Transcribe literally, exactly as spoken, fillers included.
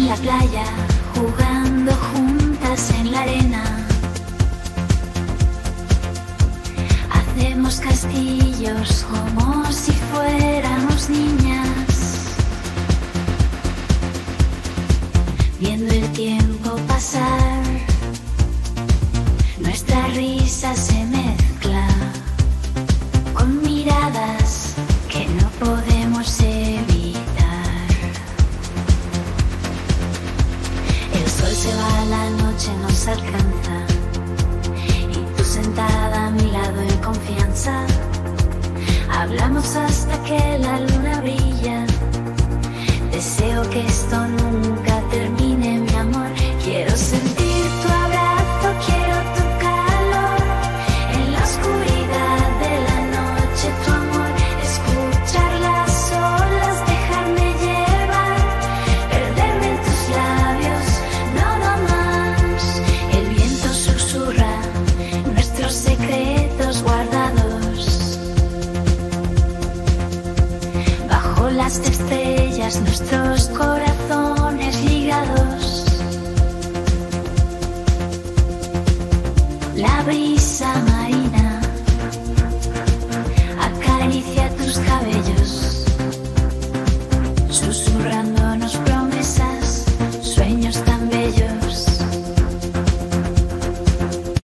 la playa, jugando juntas en la arena. Hacemos castillos como si fuéramos niñas, viendo el tiempo pasar. Nuestra risa se mezcla con miradas que no podemos evitar. El sol se va, la noche nos alcanza, y tú sentada a mi lado en confianza, hablamos hasta que la luna brilla.